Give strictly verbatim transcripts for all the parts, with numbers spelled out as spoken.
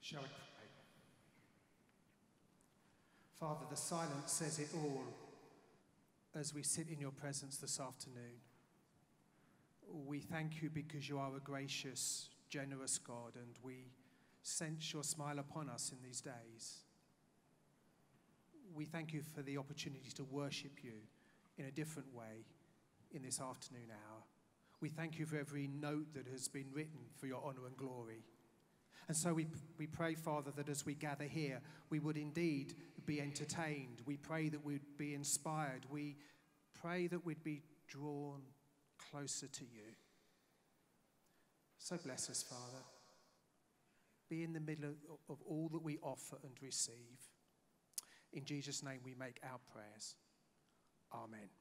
Shall we pray? Father, the silence says it all as we sit in your presence this afternoon. We thank you because you are a gracious, generous God, and we sense your smile upon us in these days. We thank you for the opportunity to worship you in a different way in this afternoon hour. We thank you for every note that has been written for your honor and glory. And so we, we pray, Father, that as we gather here, we would indeed be entertained. We pray that we'd be inspired. We pray that we'd be drawn closer to you. So bless us, Father. Be in the middle of, of all that we offer and receive. In Jesus' name we make our prayers. Amen.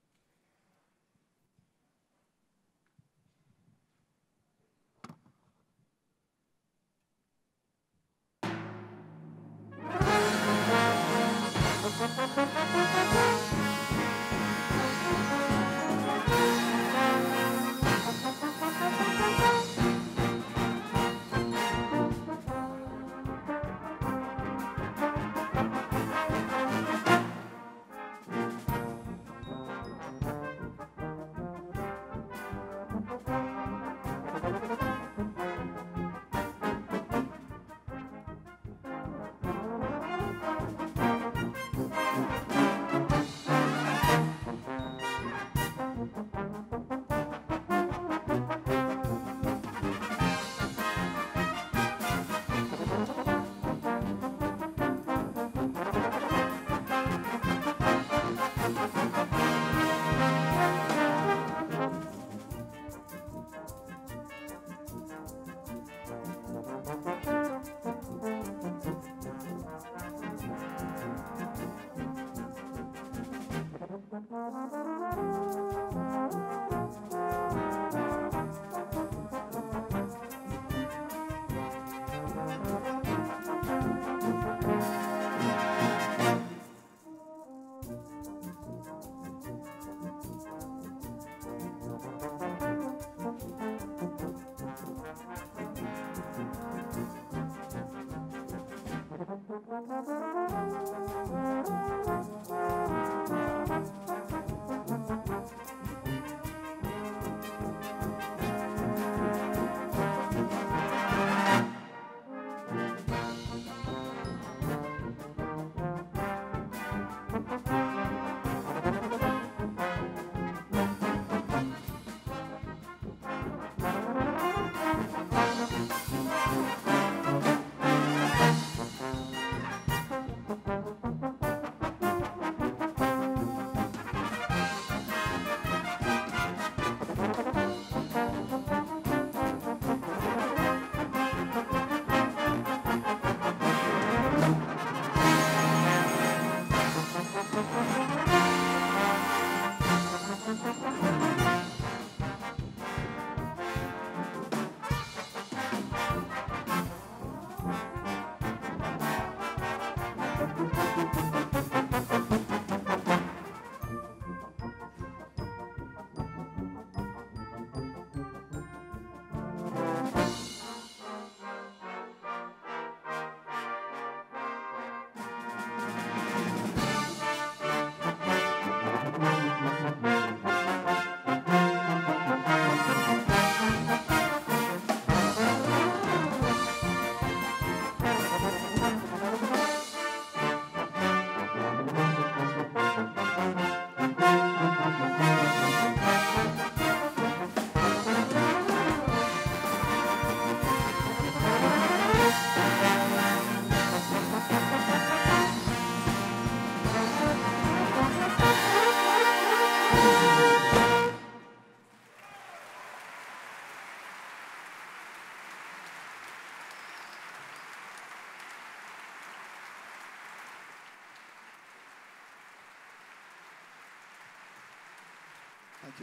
Thank you.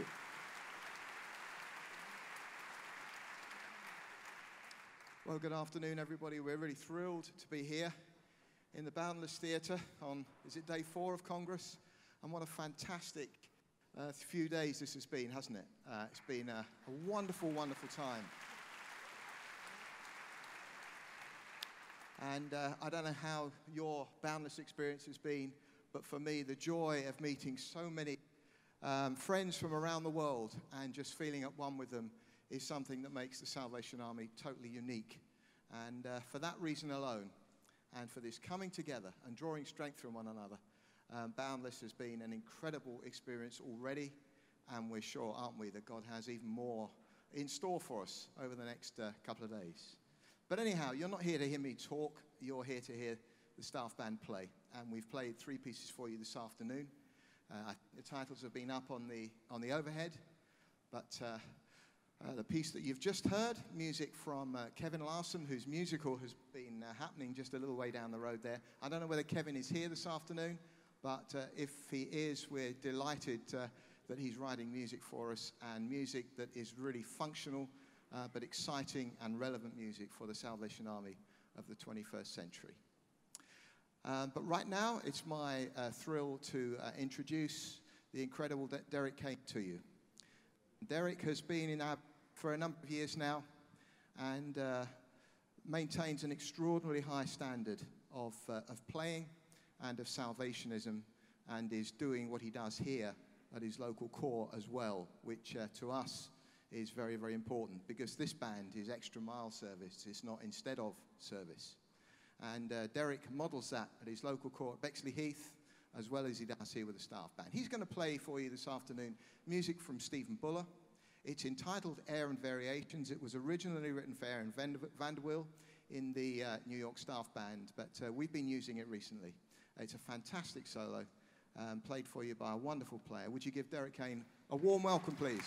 Well, good afternoon, everybody. We're really thrilled to be here in the Boundless Theatre on, is it day four of Congress? And what a fantastic uh, few days this has been, hasn't it? Uh, it's been a, a wonderful, wonderful time. And uh, I don't know how your Boundless experience has been, but for me, the joy of meeting so many um, friends from around the world and just feeling at one with them is something that makes the Salvation Army totally unique. And uh, for that reason alone, and for this coming together and drawing strength from one another, um, Boundless has been an incredible experience already, and we're sure, aren't we, that God has even more in store for us over the next uh, couple of days. But anyhow, you're not here to hear me talk, you're here to hear the staff band play. And we've played three pieces for you this afternoon. Uh, the titles have been up on the, on the overhead, but uh, uh, the piece that you've just heard, music from uh, Kevin Larson, whose musical has been uh, happening just a little way down the road there. I don't know whether Kevin is here this afternoon, but uh, if he is, we're delighted uh, that he's writing music for us, and music that is really functional, uh, but exciting and relevant music for the Salvation Army of the twenty-first century. Um, but right now, it's my uh, thrill to uh, introduce the incredible De- Derek Kane to you. Derek has been in our for a number of years now, and uh, maintains an extraordinarily high standard of, uh, of playing and of salvationism, and is doing what he does here at his local core as well, which uh, to us is very, very important, because this band is extra mile service. It's not instead of service. And uh, Derek models that at his local core at Bexley Heath, as well as he does here with the staff band. He's going to play for you this afternoon music from Stephen Buller. It's entitled Air and Variations. It was originally written for Aaron Vanderwill in the uh, New York staff band, but uh, we've been using it recently. It's a fantastic solo, um, played for you by a wonderful player. Would you give Derek Kane a warm welcome, please?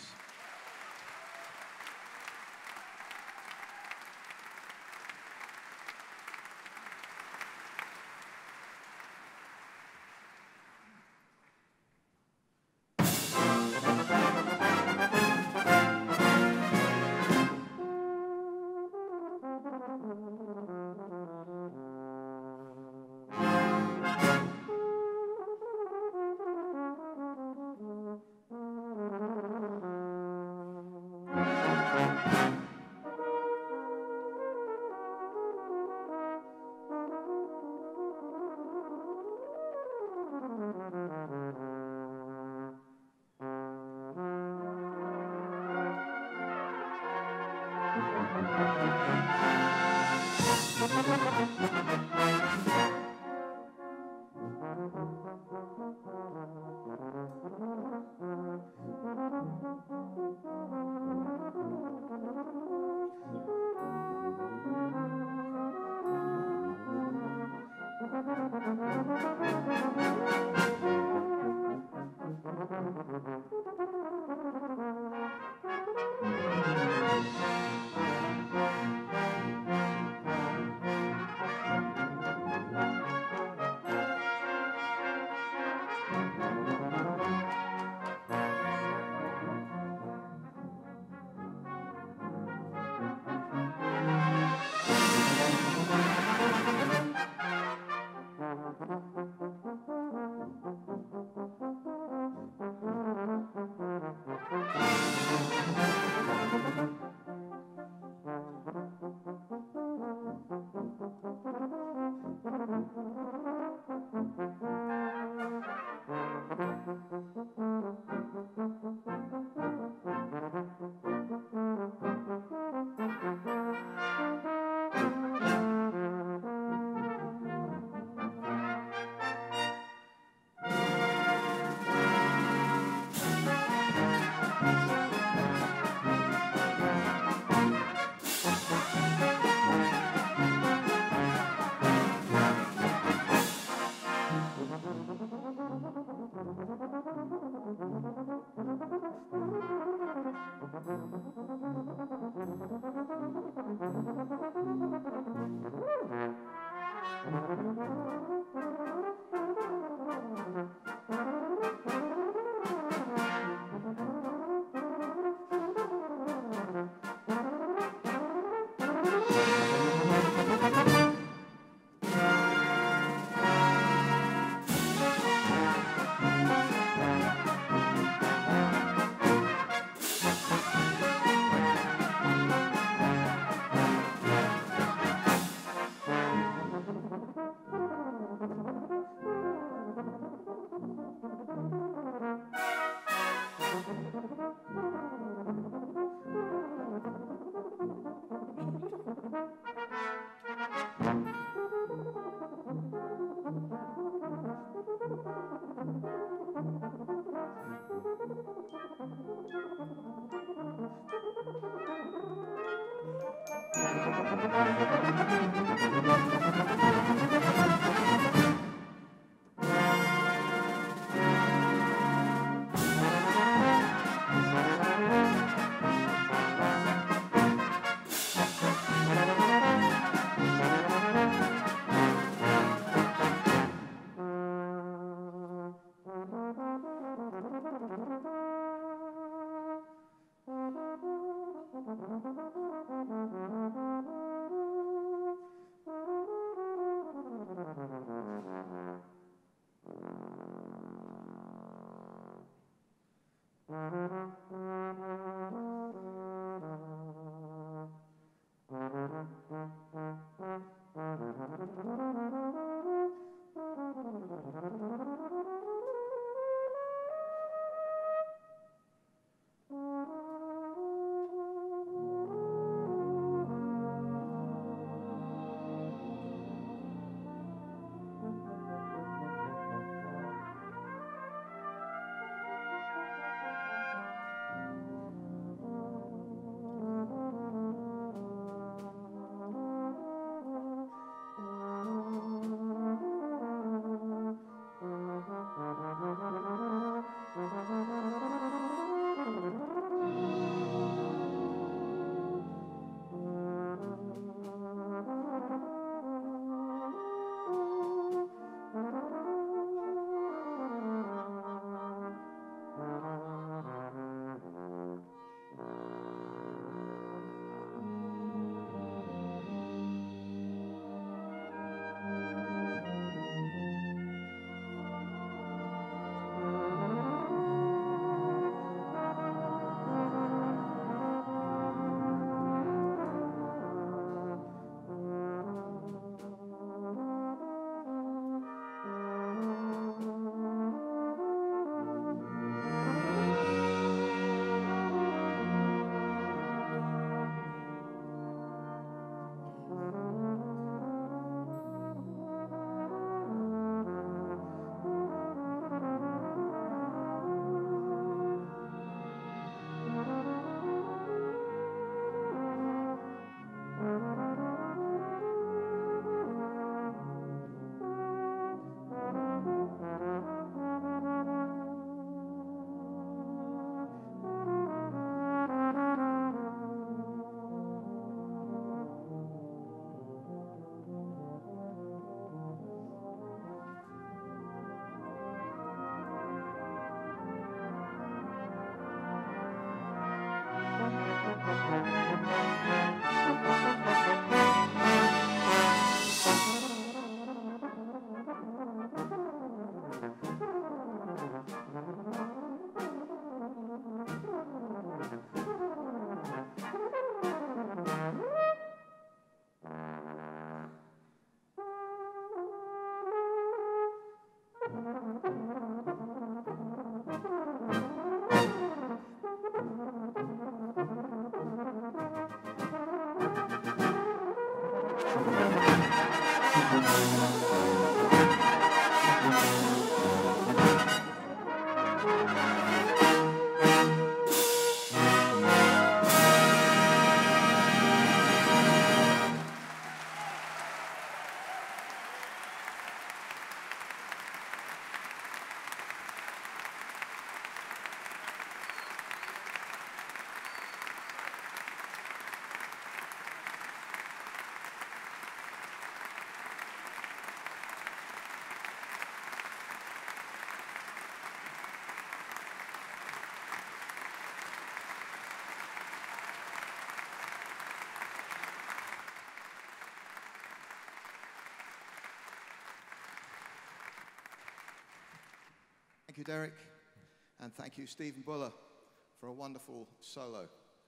Thank you, Derek, and thank you, Stephen Buller, for a wonderful solo.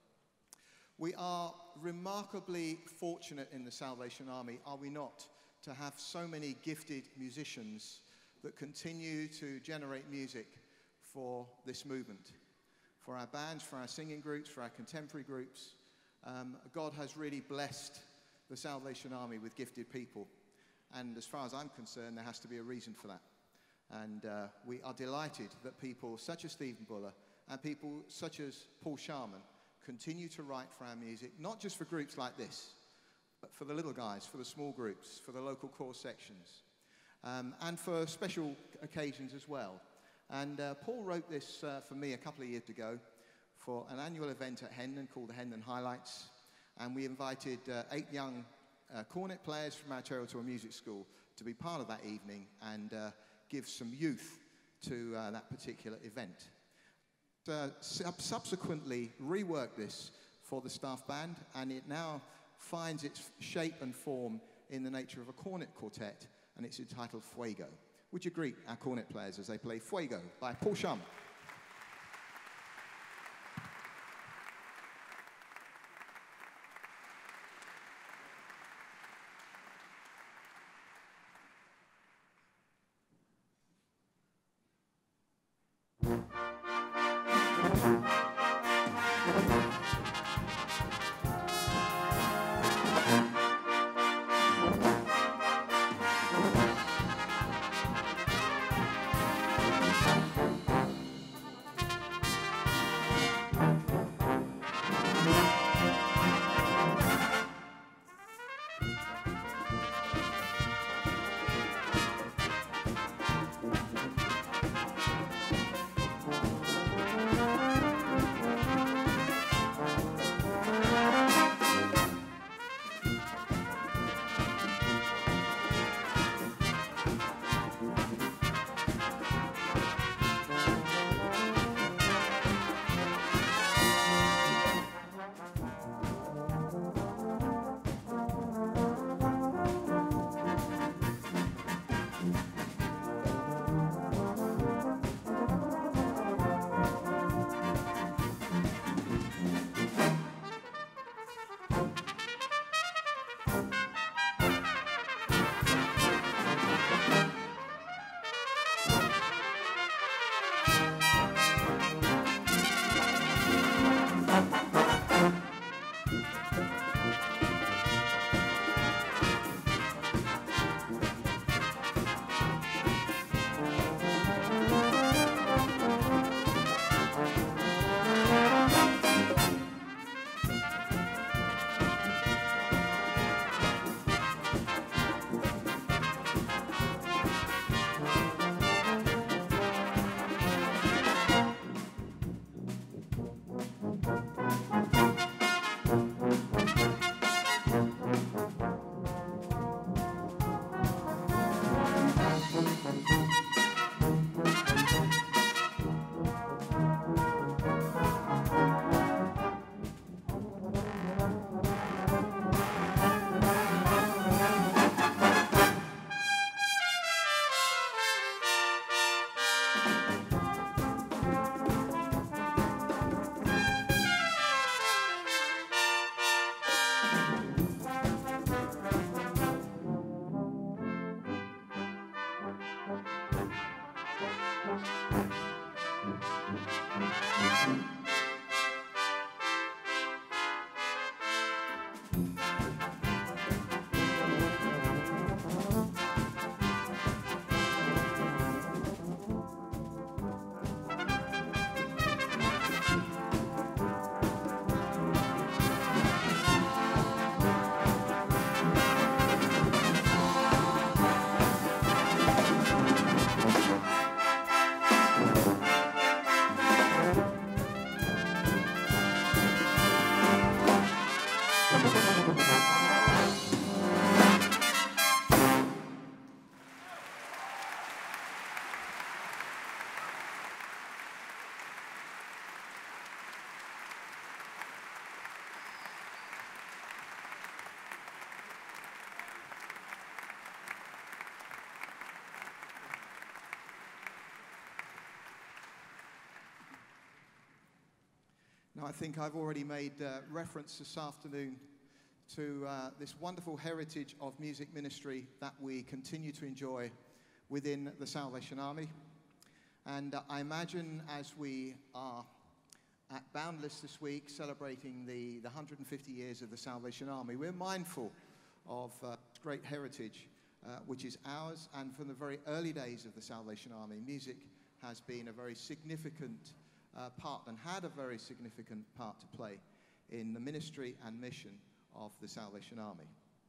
We are remarkably fortunate in the Salvation Army, are we not, to have so many gifted musicians that continue to generate music for this movement. For our bands, for our singing groups, for our contemporary groups, um, God has really blessed the Salvation Army with gifted people. And as far as I'm concerned, there has to be a reason for that. And uh, we are delighted that people such as Stephen Buller and people such as Paul Sharman continue to write for our music, not just for groups like this, but for the little guys, for the small groups, for the local core sections, um, and for special occasions as well. And uh, Paul wrote this uh, for me a couple of years ago for an annual event at Hendon called the Hendon Highlights. And we invited uh, eight young uh, cornet players from our territorial music school to be part of that evening and uh, give some youth to uh, that particular event. Uh, sub subsequently reworked this for the staff band, and it now finds its shape and form in the nature of a cornet quartet, and it's entitled Fuego. Would you greet our cornet players as they play Fuego by Paul Shum? Now, I think I've already made uh, reference this afternoon to uh, this wonderful heritage of music ministry that we continue to enjoy within the Salvation Army. And uh, I imagine as we are at Boundless this week, celebrating the, the one hundred fifty years of the Salvation Army, we're mindful of uh, great heritage, uh, which is ours. And from the very early days of the Salvation Army, music has been a very significant uh, part and had a very significant part to play in the ministry and mission of the Salvation Army.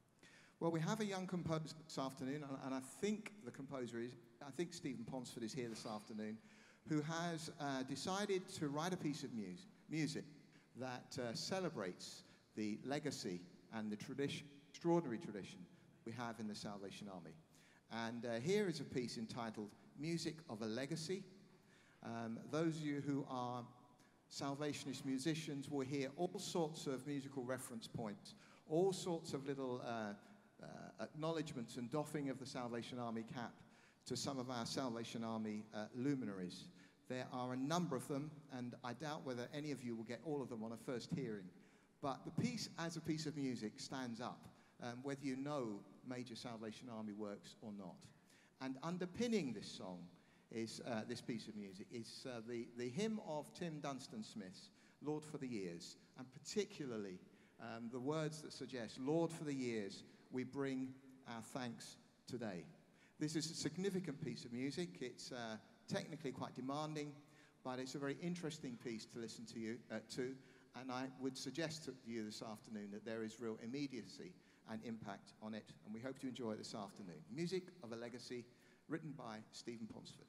Well, we have a young composer this afternoon, and, and I think the composer is, I think Stephen Ponsford is here this afternoon, who has uh, decided to write a piece of mus music that uh, celebrates the legacy and the tradition, extraordinary tradition we have in the Salvation Army. And uh, here is a piece entitled Music of a Legacy. Um, those of you who are Salvationist musicians will hear all sorts of musical reference points, all sorts of little uh, uh, acknowledgements and doffing of the Salvation Army cap to some of our Salvation Army uh, luminaries. There are a number of them, and I doubt whether any of you will get all of them on a first hearing. But the piece, as a piece of music, stands up, um, whether you know major Salvation Army works or not. And underpinning this song is uh, this piece of music is uh, the, the hymn of Tim Dunstan Smith's, Lord for the Years, and particularly um, the words that suggest, Lord for the years, we bring our thanks today. This is a significant piece of music. It's uh, technically quite demanding, but it's a very interesting piece to listen to you uh, to, and I would suggest to you this afternoon that there is real immediacy and impact on it, and we hope to enjoy it this afternoon. Music of a Legacy, written by Stephen Ponsford.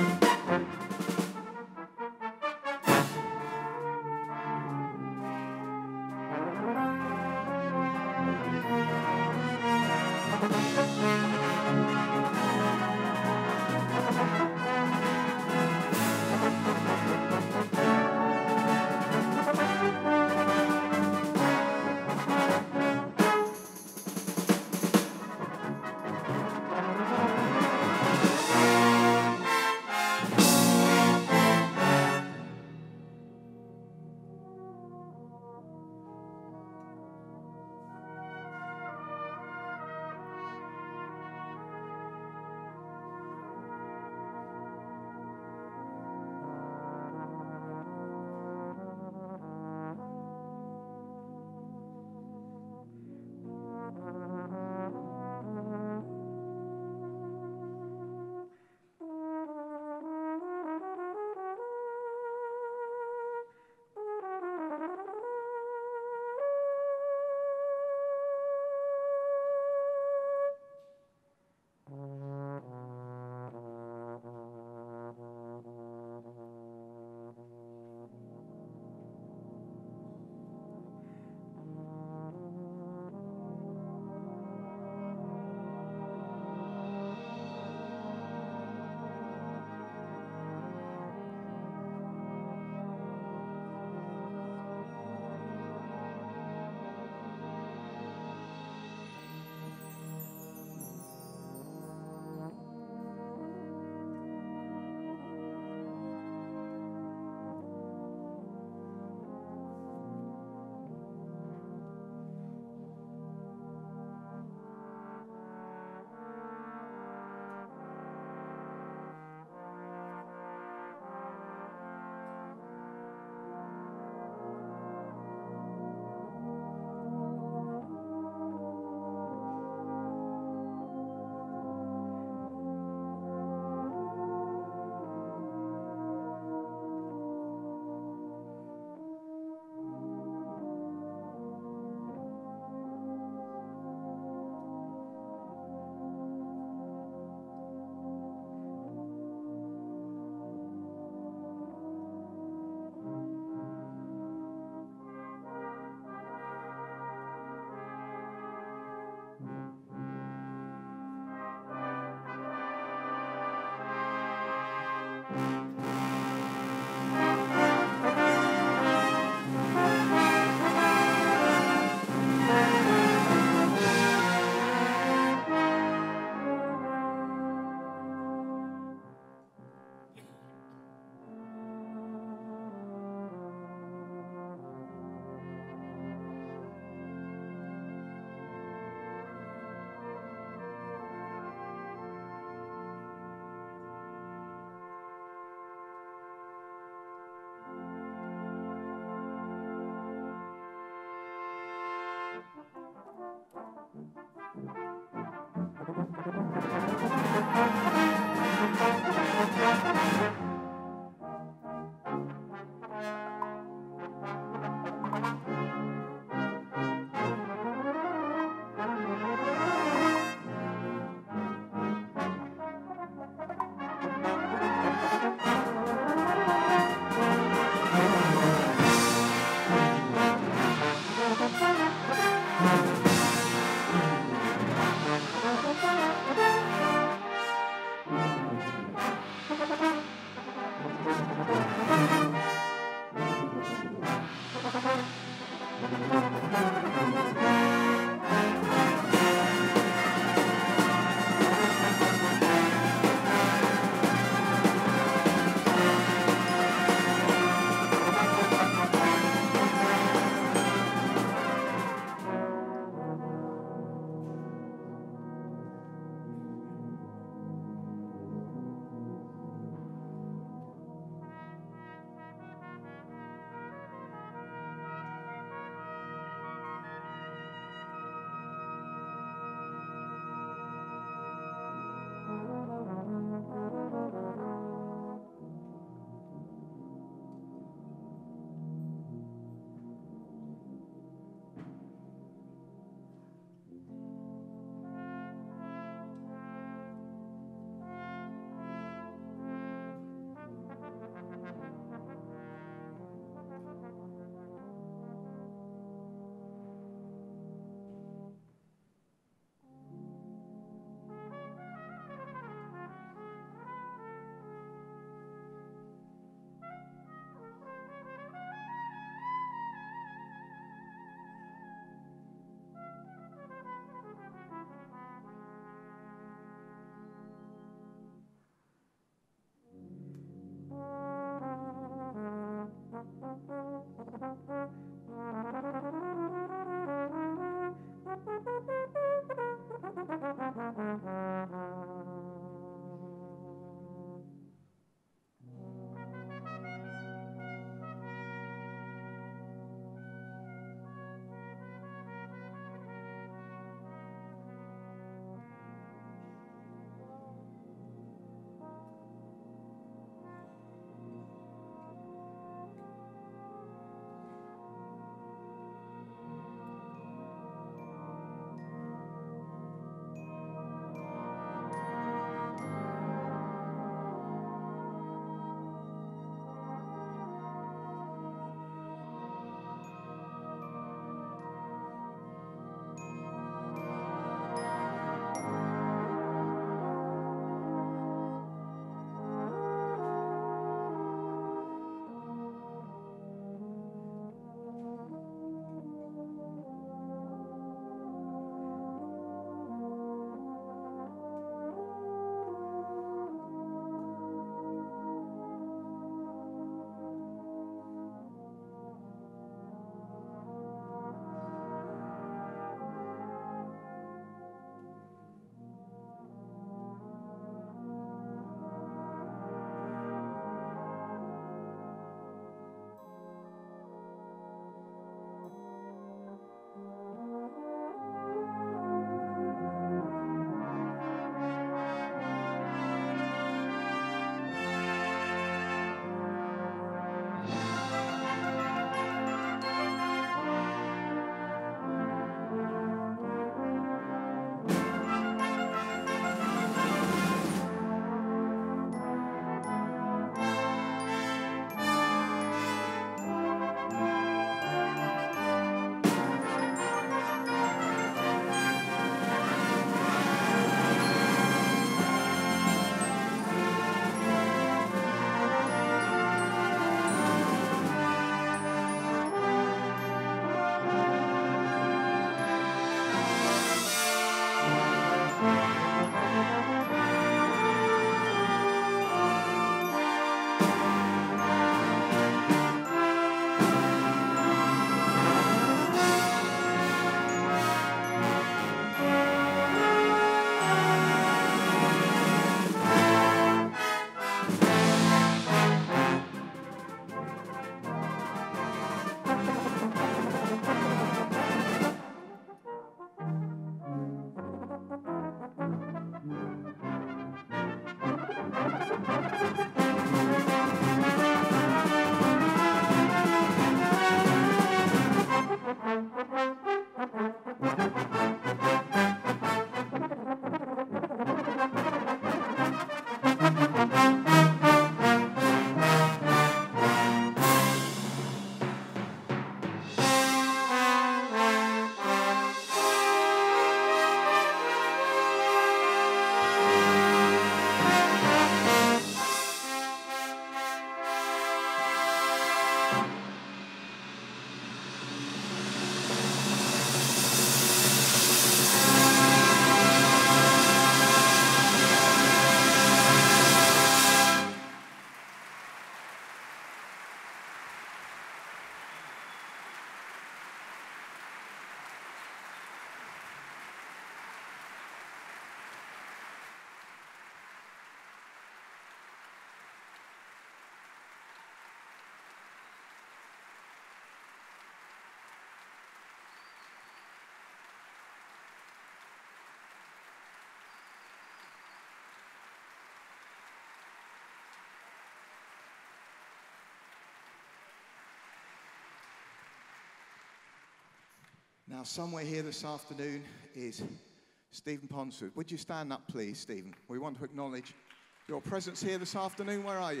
Now, somewhere here this afternoon is Stephen Ponsford. Would you stand up, please, Stephen? We want to acknowledge your presence here this afternoon. Where are you?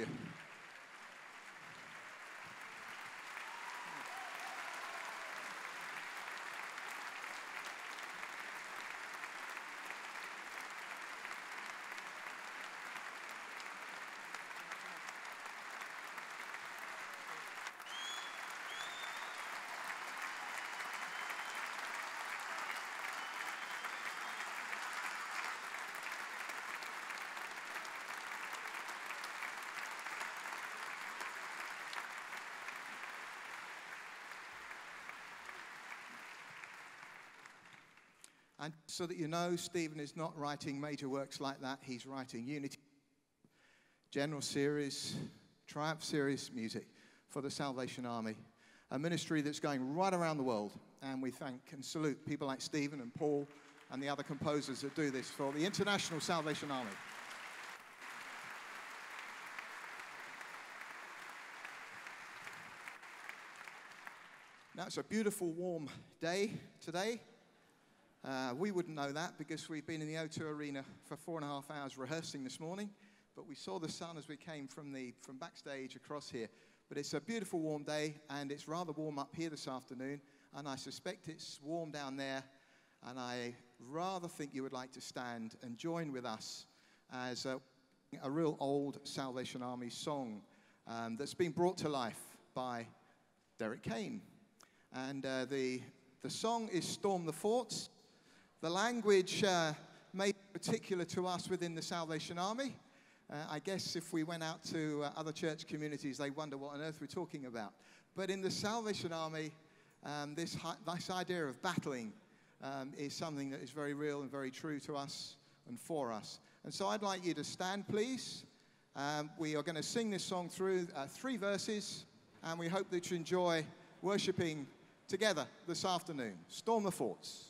And so that you know, Stephen is not writing major works like that. He's writing Unity, General Series, Triumph Series music for the Salvation Army, a ministry that's going right around the world. And we thank and salute people like Stephen and Paul and the other composers that do this for the International Salvation Army. Now, it's a beautiful, warm day today. Uh, we wouldn't know that because we've been in the O two Arena for four and a half hours rehearsing this morning, but we saw the sun as we came from the from backstage across here. But it's a beautiful warm day, and it's rather warm up here this afternoon, and I suspect it's warm down there, and I rather think you would like to stand and join with us as a, a real old Salvation Army song um, that's been brought to life by Derek Kane. And uh, the, the song is Storm the Forts. The language uh, made particular to us within the Salvation Army. Uh, I guess if we went out to uh, other church communities, they wonder what on earth we're talking about. But in the Salvation Army, um, this, this idea of battling um, is something that is very real and very true to us and for us. And so I'd like you to stand, please. Um, we are going to sing this song through uh, three verses, and we hope that you enjoy worshiping together this afternoon. Storm the Forts.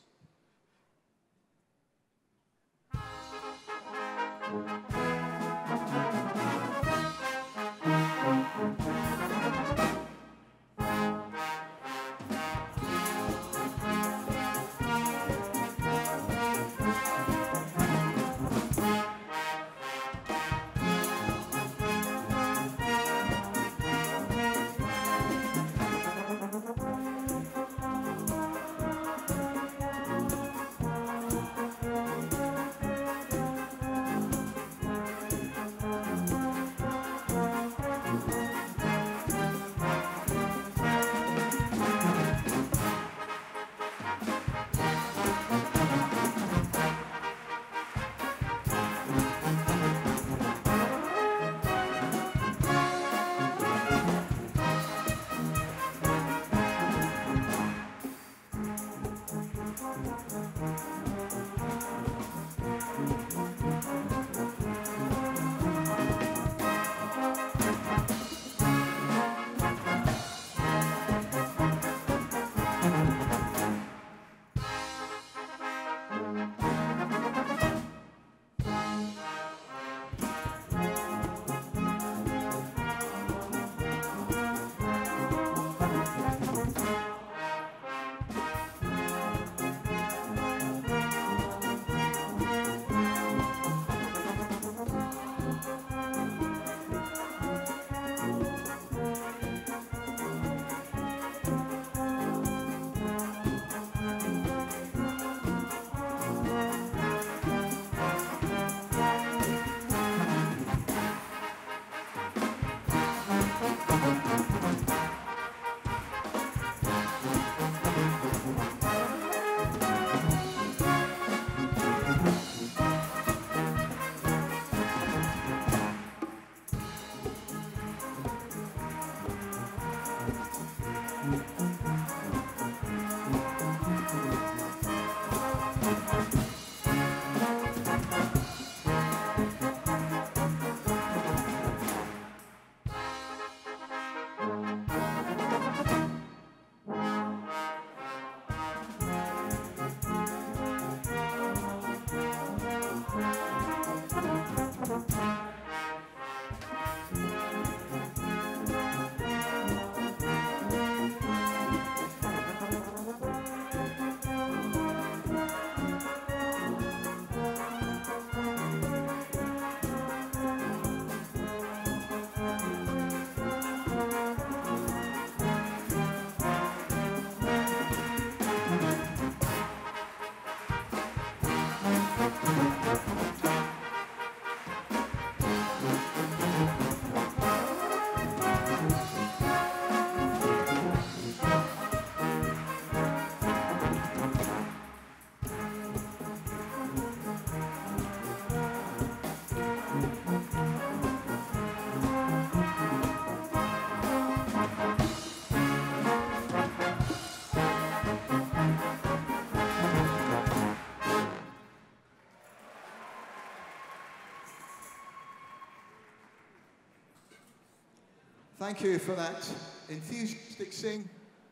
Thank you for that enthusiastic sing.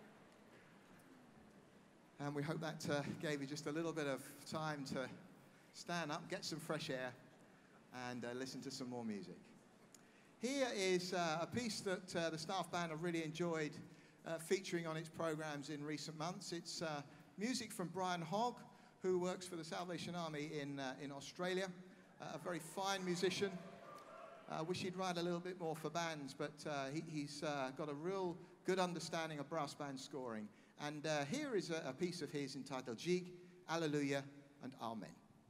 And we hope that uh, gave you just a little bit of time to stand up, get some fresh air, and uh, listen to some more music. Here is uh, a piece that uh, the staff band have really enjoyed uh, featuring on its programs in recent months. It's uh, music from Brian Hogg, who works for the Salvation Army in, uh, in Australia, uh, a very fine musician. I uh, wish he'd write a little bit more for bands, but uh, he, he's uh, got a real good understanding of brass band scoring. And uh, here is a, a piece of his entitled Jig, Alleluia, and Amen.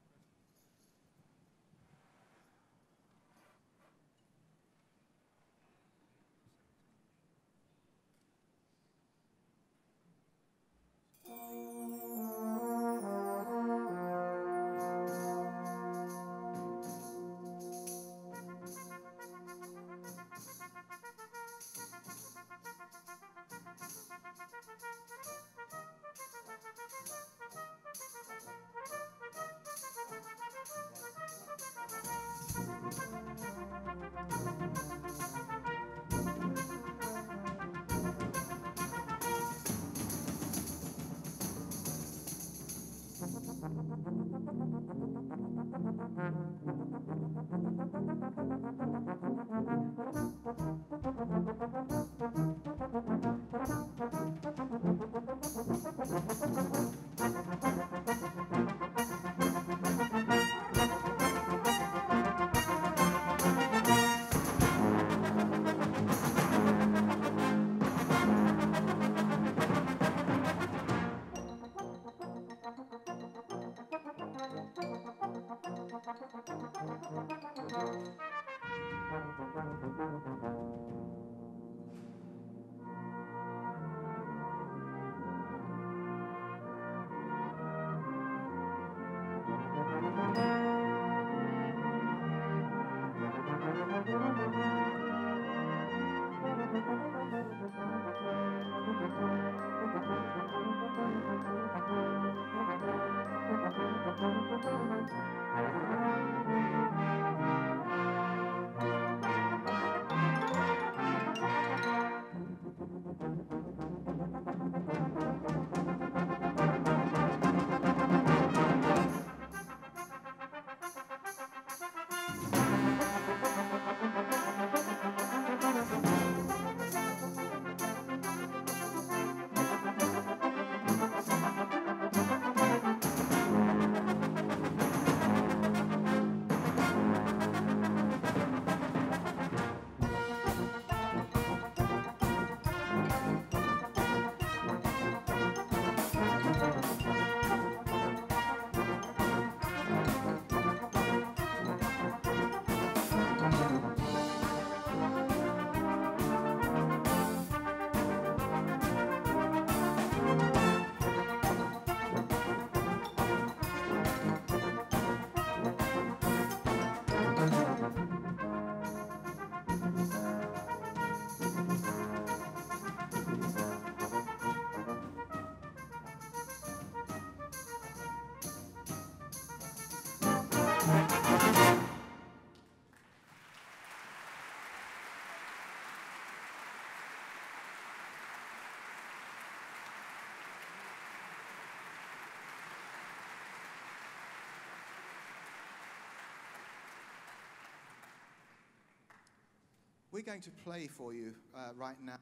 We're going to play for you uh, right now.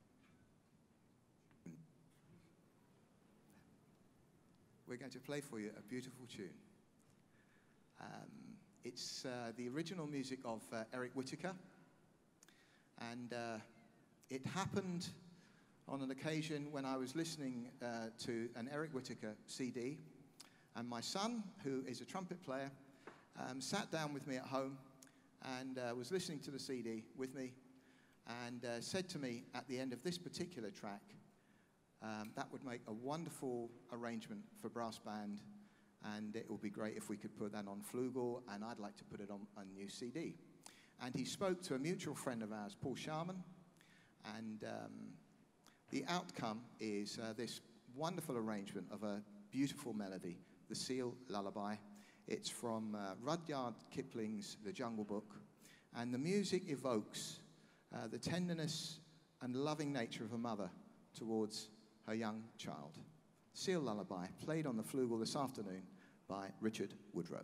We're going to play for you a beautiful tune. Um, it's uh, the original music of uh, Eric Whittaker. And uh, it happened on an occasion when I was listening uh, to an Eric Whittaker C D. And my son, who is a trumpet player, um, sat down with me at home and uh, was listening to the C D with me, and uh, said to me at the end of this particular track, um, that would make a wonderful arrangement for brass band, and it would be great if we could put that on flugel, and I'd like to put it on a new C D. And he spoke to a mutual friend of ours, Paul Sharman, and um, the outcome is uh, this wonderful arrangement of a beautiful melody, the Seal Lullaby. It's from uh, Rudyard Kipling's The Jungle Book, and the music evokes uh, the tenderness and loving nature of a mother towards her young child. Seal Lullaby, played on the flugel this afternoon by Richard Woodrow.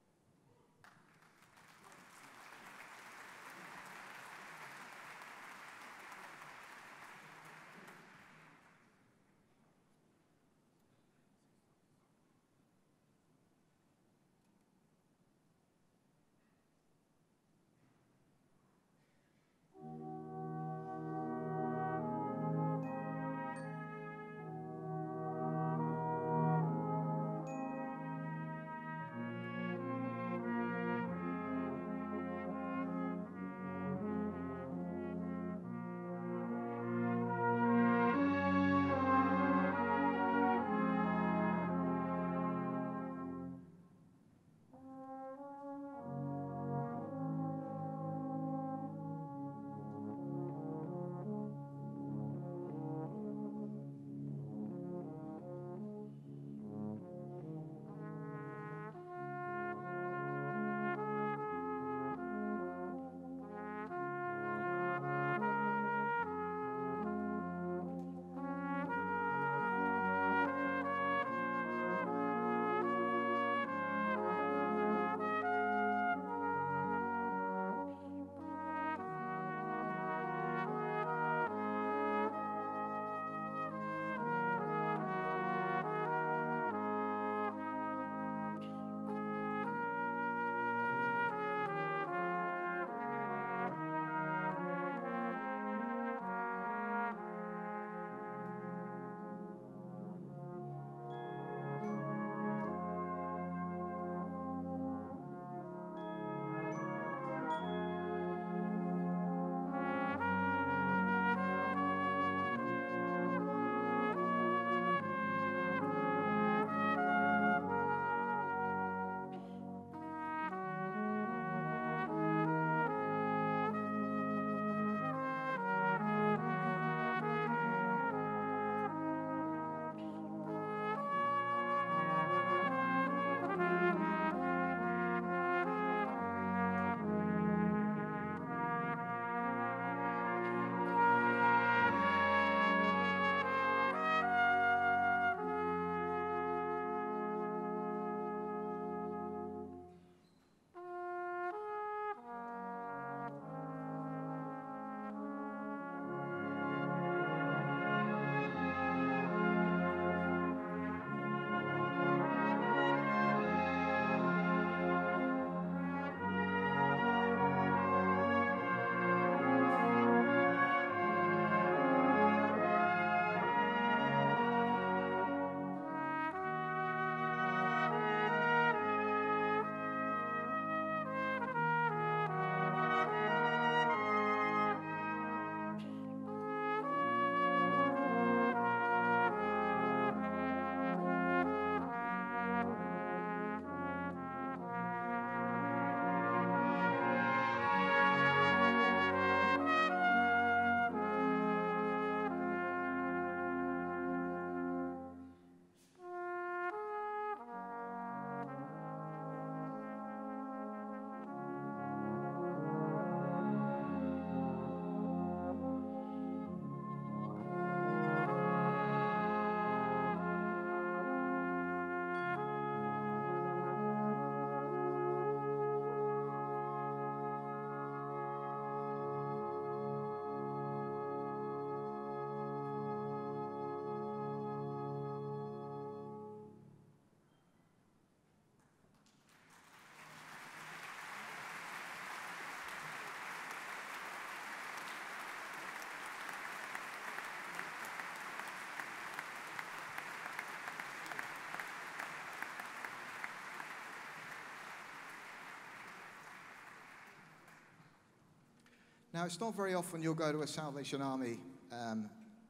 Now, it's not very often you'll go to a Salvation Army um,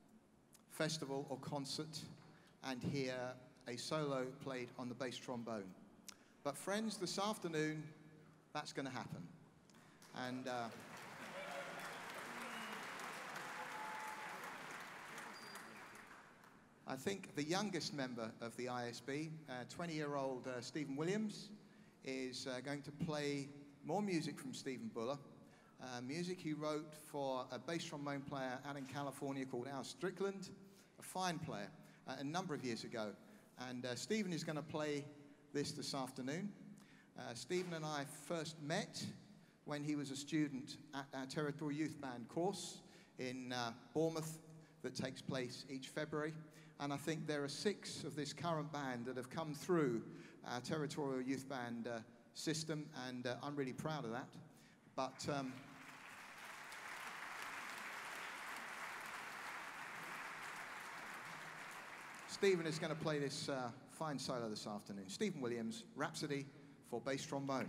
festival or concert and hear a solo played on the bass trombone. But friends, this afternoon, that's going to happen. And uh, I think the youngest member of the I S B, twenty-year-old uh, Stephen Williams, is uh, going to play more music from Stephen Buller. uh, music he wrote for a bass trombone player out in California called Al Strickland, a fine player, uh, a number of years ago. And uh, Stephen is going to play this this afternoon. Uh, Stephen and I first met when he was a student at our Territorial Youth Band course in uh, Bournemouth that takes place each February. And I think there are six of this current band that have come through our Territorial Youth Band uh, system, and uh, I'm really proud of that. But um, Stephen is going to play this uh, fine solo this afternoon. Stephen Williams, Rhapsody for bass trombone.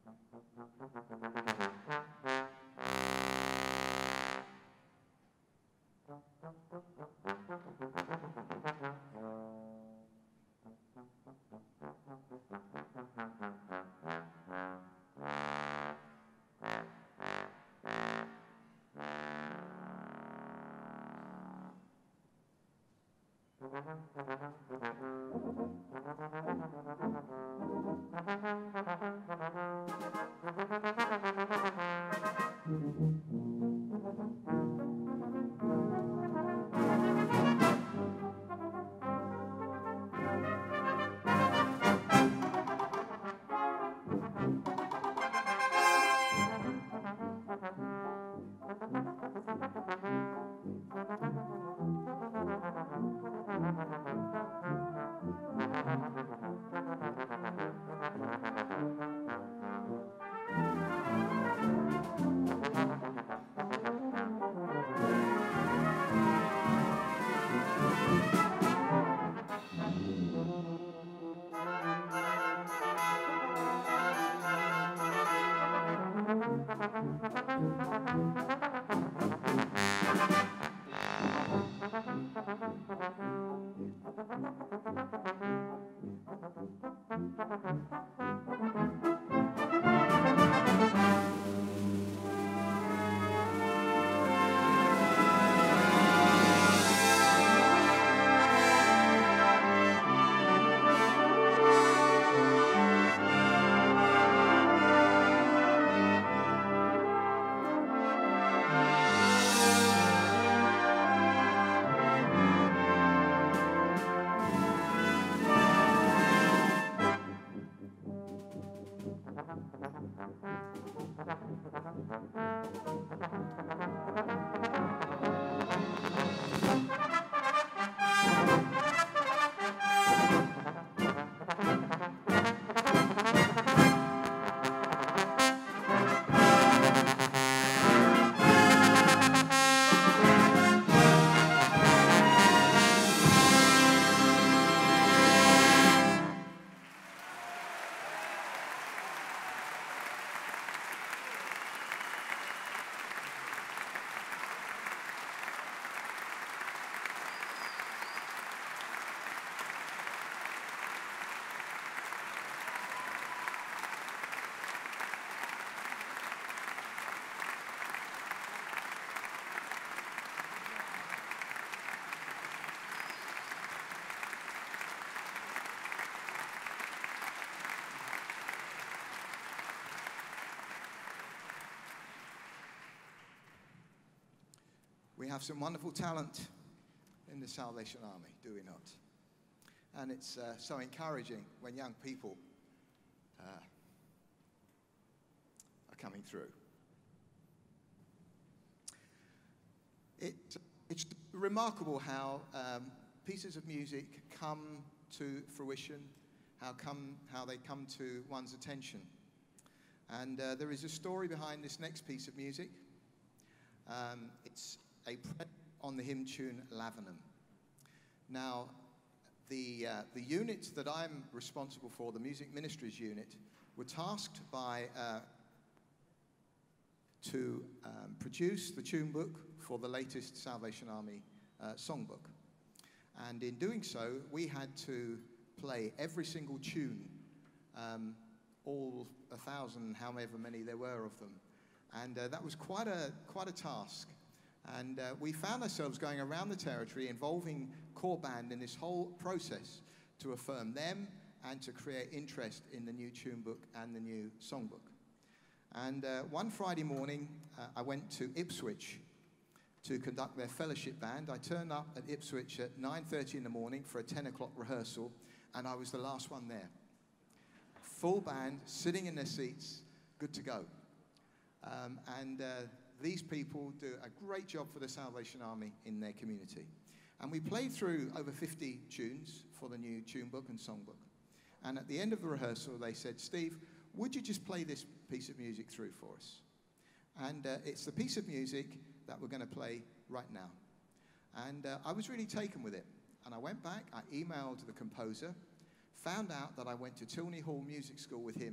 We have some wonderful talent in the Salvation Army, do we not? And it's uh, so encouraging when young people uh, are coming through. It, it's remarkable how um, pieces of music come to fruition, how, come, how they come to one's attention. And uh, there is a story behind this next piece of music. Um, it's a prayer on the hymn tune Lavenham. Now, the, uh, the unit that I'm responsible for, the Music Ministries unit, were tasked by uh, to um, produce the tune book for the latest Salvation Army uh, songbook. And in doing so, we had to play every single tune, um, all a thousand, however many there were of them. And uh, that was quite a, quite a task. And uh, we found ourselves going around the territory involving core band in this whole process to affirm them and to create interest in the new tune book and the new songbook. And uh, one Friday morning, uh, I went to Ipswich to conduct their fellowship band. I turned up at Ipswich at nine thirty in the morning for a ten o'clock rehearsal, and I was the last one there. Full band, sitting in their seats, good to go. Um, and uh, these people do a great job for the Salvation Army in their community. And we played through over fifty tunes for the new tune book and songbook. And at the end of the rehearsal, they said, "Steve, would you just play this piece of music through for us?" And uh, it's the piece of music that we're going to play right now. And uh, I was really taken with it. And I went back, I emailed the composer, found out that I went to Tilney Hall Music School with him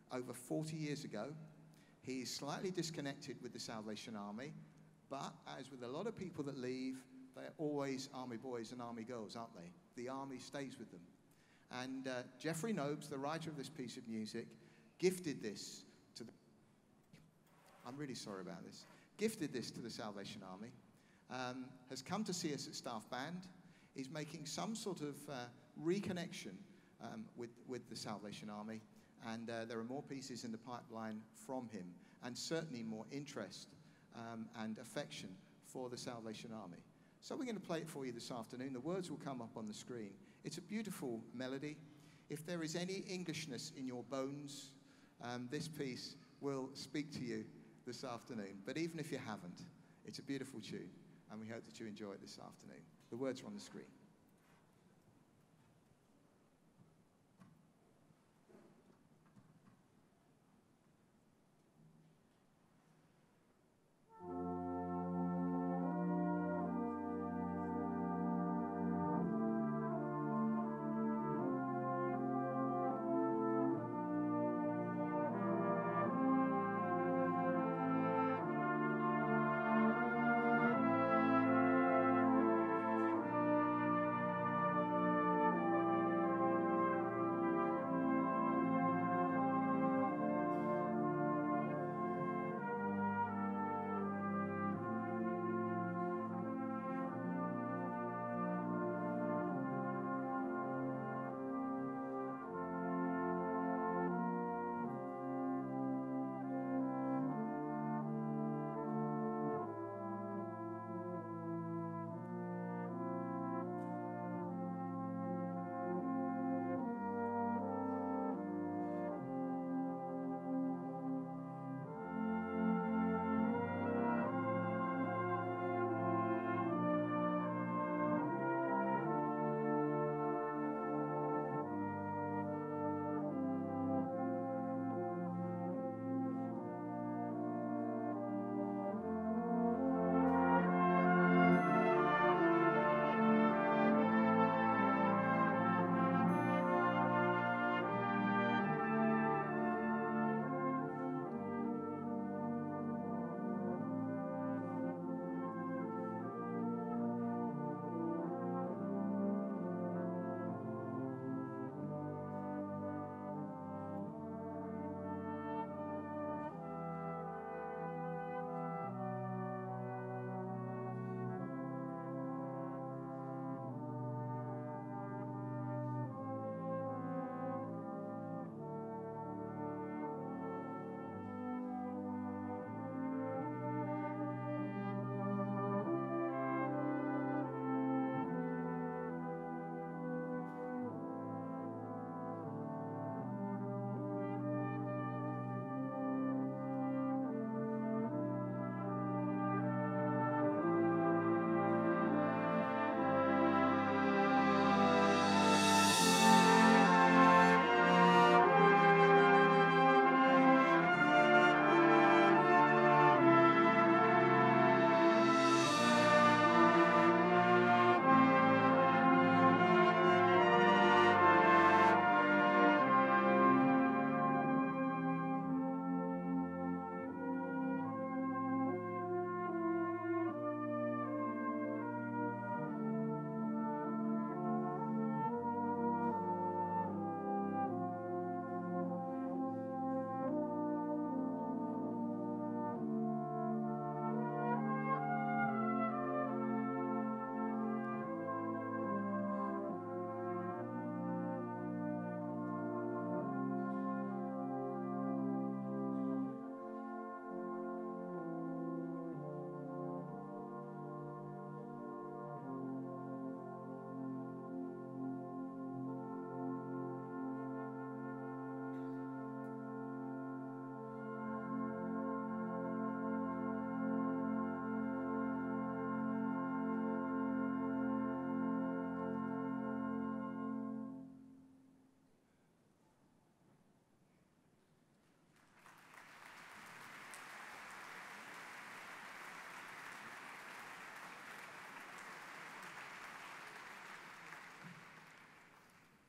over forty years ago. He's slightly disconnected with the Salvation Army, but as with a lot of people that leave, they're always Army boys and Army girls, aren't they? The Army stays with them. And uh, Jeffrey Nobes, the writer of this piece of music, gifted this to the... I'm really sorry about this. Gifted this to the Salvation Army, um, has come to see us at Staff Band, is making some sort of uh, reconnection um, with, with the Salvation Army, and uh, there are more pieces in the pipeline from him, and certainly more interest um, and affection for the Salvation Army. So we're going to play it for you this afternoon. The words will come up on the screen. It's a beautiful melody. If there is any Englishness in your bones, um, this piece will speak to you this afternoon. But even if you haven't, it's a beautiful tune, and we hope that you enjoy it this afternoon. The words are on the screen.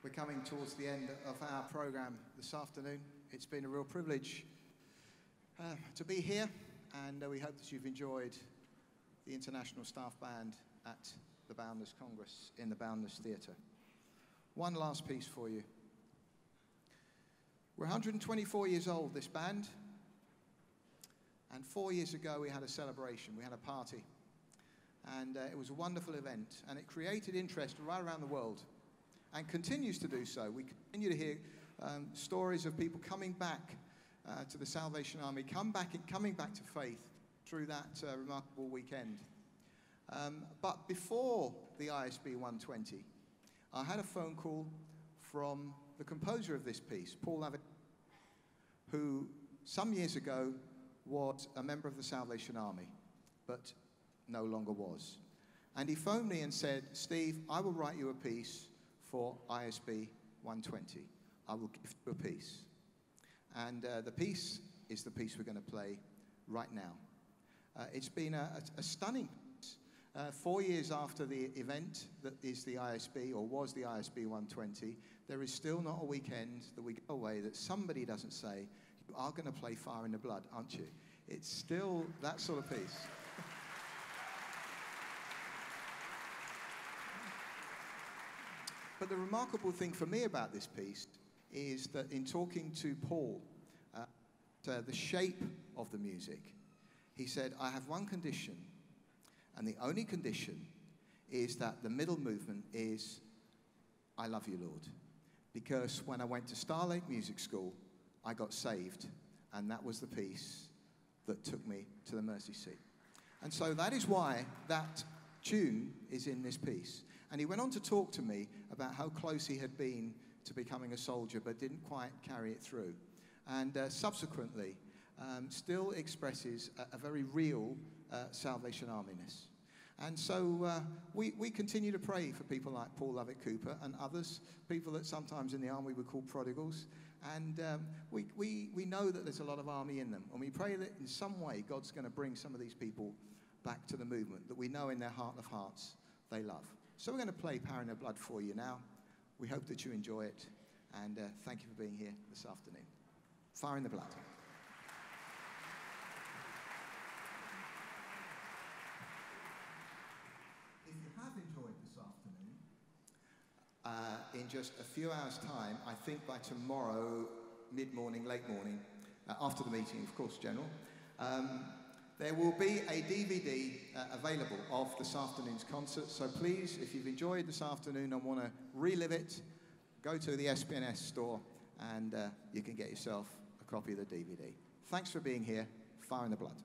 we're coming towards the end of our program this afternoon. It's been a real privilege uh, to be here, and uh, we hope that you've enjoyed the International Staff Band at the Boundless Congress in the Boundless Theatre. One last piece for you. We're one hundred twenty-four years old, this band, and four years ago we had a celebration, we had a party, and uh, it was a wonderful event, and it created interest right around the world, and continues to do so. We continue to hear um, stories of people coming back uh, to the Salvation Army, come back, coming back to faith through that uh, remarkable weekend. Um, but before the I S B one twenty, I had a phone call from the composer of this piece, Paul Lavitt, who some years ago was a member of the Salvation Army, but no longer was. And he phoned me and said, Steve, I will write you a piece for I S B one twenty. I will give you a piece. And uh, the piece is the piece we're going to play right now. Uh, it's been a, a, a stunning piece. Uh, four years after the event that is the I S B, or was the I S B one twenty, there is still not a weekend that we go away that somebody doesn't say, you are going to play Fire in the Blood, aren't you? It's still that sort of piece. But the remarkable thing for me about this piece is that in talking to Paul, uh, to the shape of the music, he said, I have one condition, and the only condition is that the middle movement is, I love you, Lord. Because when I went to Star Lake Music School, I got saved, and that was the piece that took me to the mercy seat. And so that is why that tune is in this piece. And he went on to talk to me about how close he had been to becoming a soldier, but didn't quite carry it through. And uh, subsequently, um, still expresses a, a very real uh, Salvation Army-ness. And so uh, we, we continue to pray for people like Paul Lovett Cooper and others, people that sometimes in the army we call prodigals. And um, we, we, we know that there's a lot of army in them. And we pray that in some way God's going to bring some of these people back to the movement that we know in their heart of hearts they love. So we're going to play Power in Their Blood for you now. We hope that you enjoy it. And uh, thank you for being here this afternoon. Fire in the Blood. If you have enjoyed this afternoon, uh, in just a few hours' time, I think by tomorrow, mid-morning, late morning, uh, after the meeting, of course, General, um, there will be a D V D uh, available of this afternoon's concert. So please, if you've enjoyed this afternoon and want to relive it, go to the S P N S store and uh, you can get yourself a copy of the D V D. Thanks for being here. Fire in the Blood.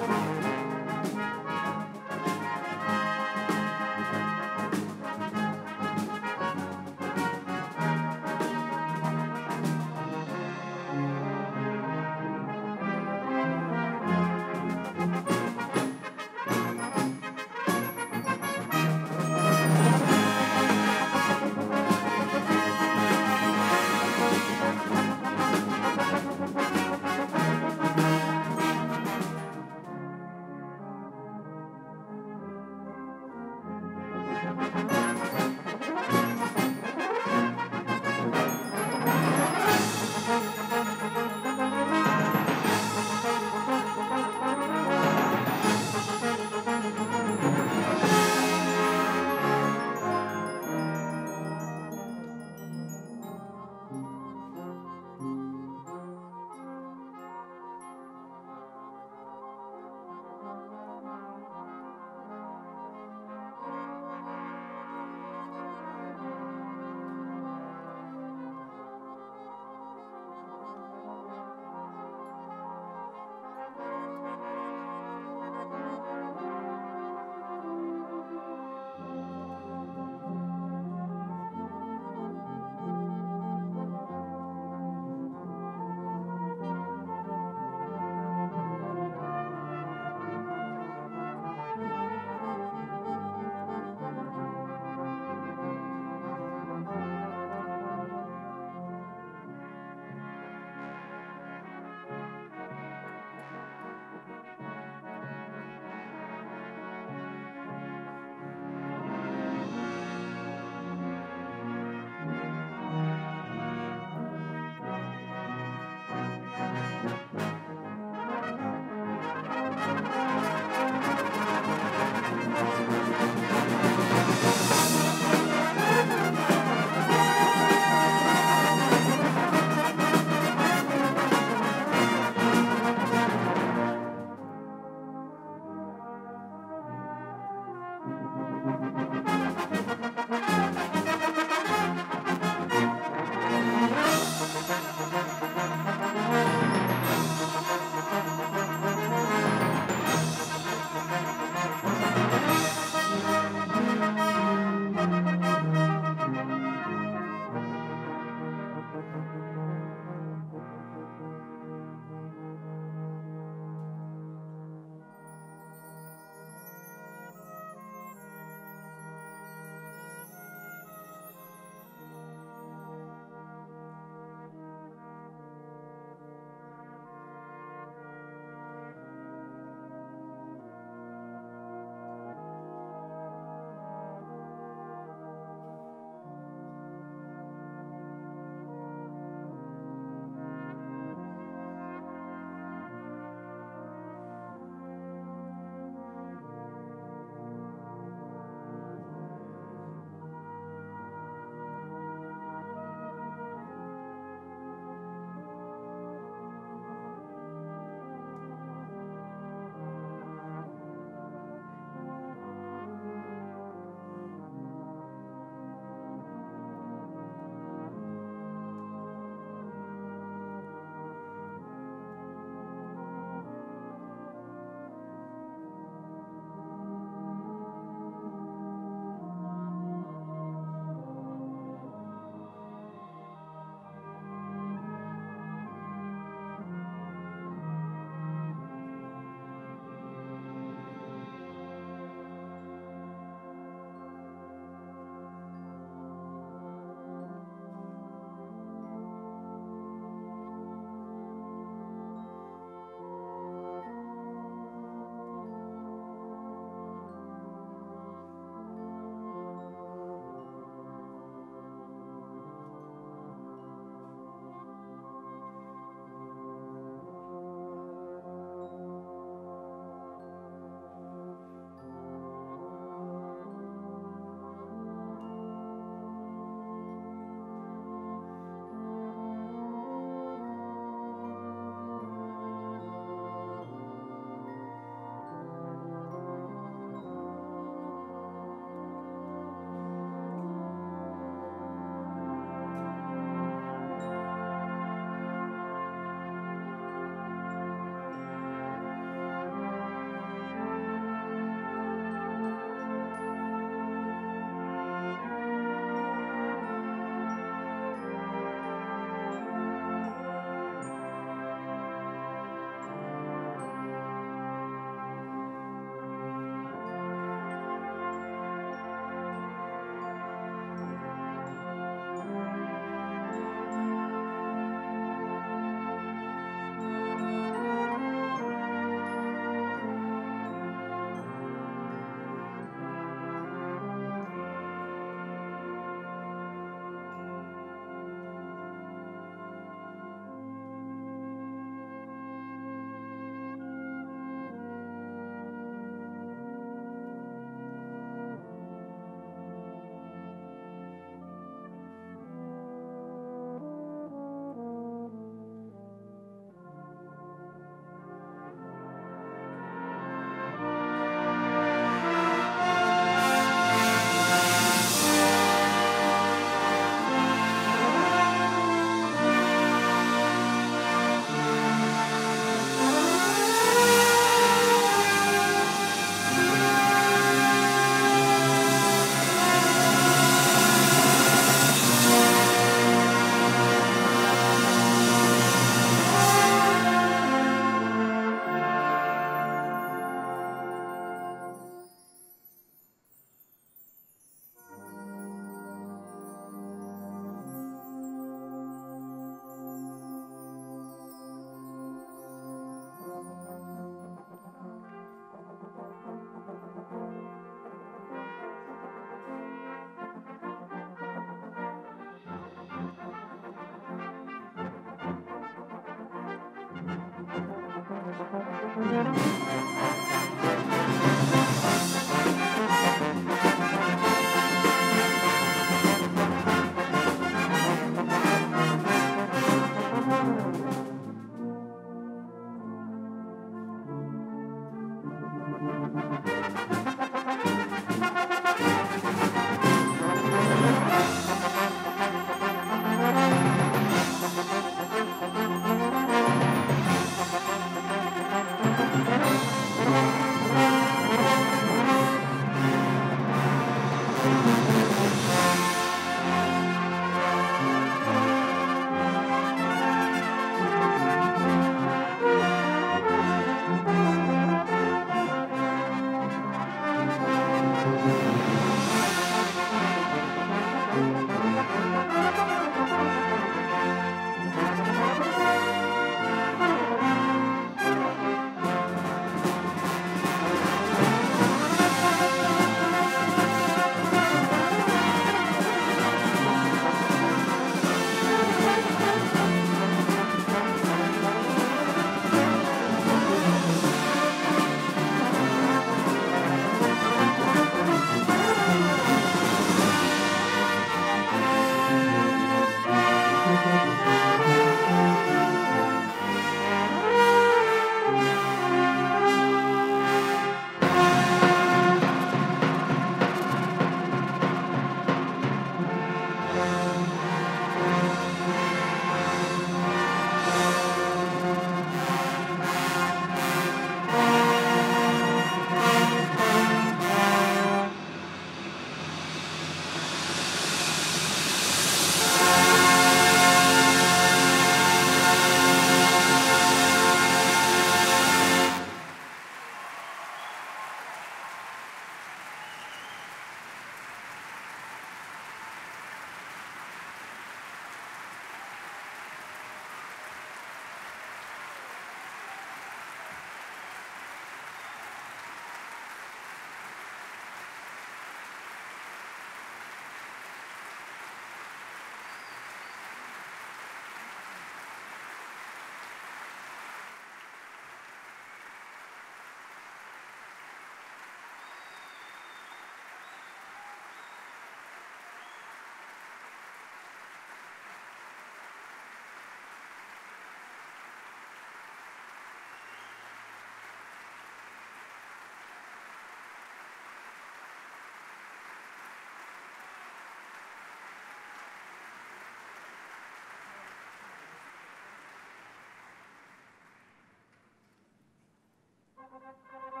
Thank you.